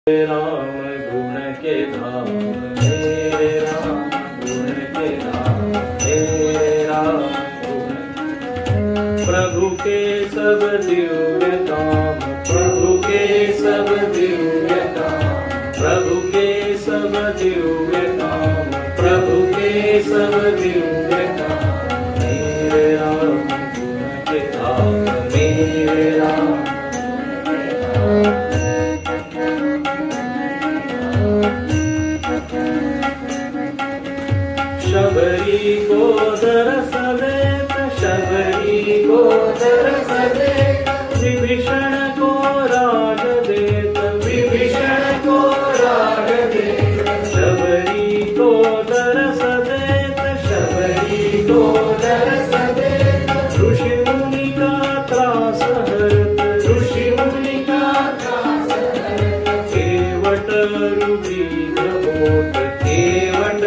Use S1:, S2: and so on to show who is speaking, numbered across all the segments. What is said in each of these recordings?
S1: राम गुण के धाम मेरे राम गुण के धाम मेरे राम गुण। प्रभु के सब दिव्य काम, प्रभु के सब दिव्य काम, प्रभु के सब दिव्य काम, प्रभु के सब दिव्य काम मेरे राम गुण के धाम मेरे राम। शबरी को दरस देत, शबरी को दरस देत, विभीषण को राज देत, विभीषण को राज देत। शबरी को दरस देत, शबरी को दरस देत, ऋषि मुनि का त्रास हरत, ऋषि मुनि का त्रास हरत। केवट रुधिर होत, केवट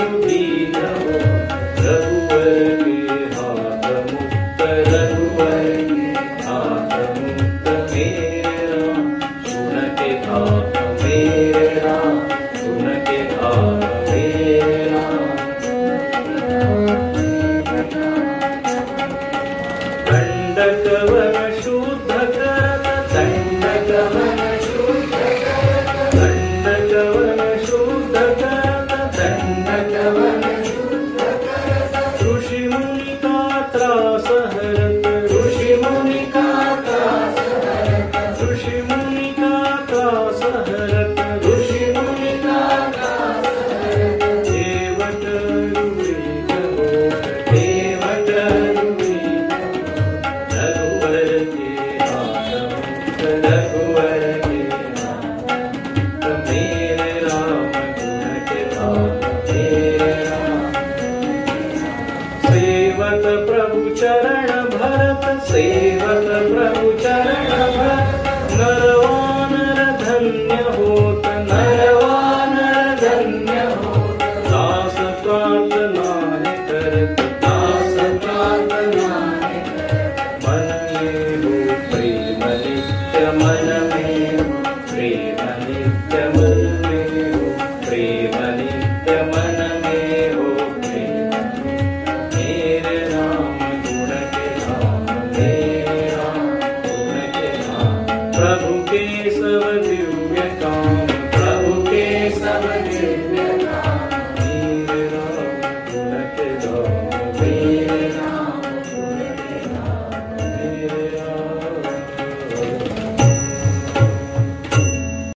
S1: दंडकवन शुद्ध करत, दंडकवन शुद्ध करत, दंडकवन शुद्ध करत, दंडकवन शुद्ध करत। ऋषि मुनि का त्रास हरत, ऋषि मुनि का त्रास हरत, ऋषि मुनि का त्रास हरत।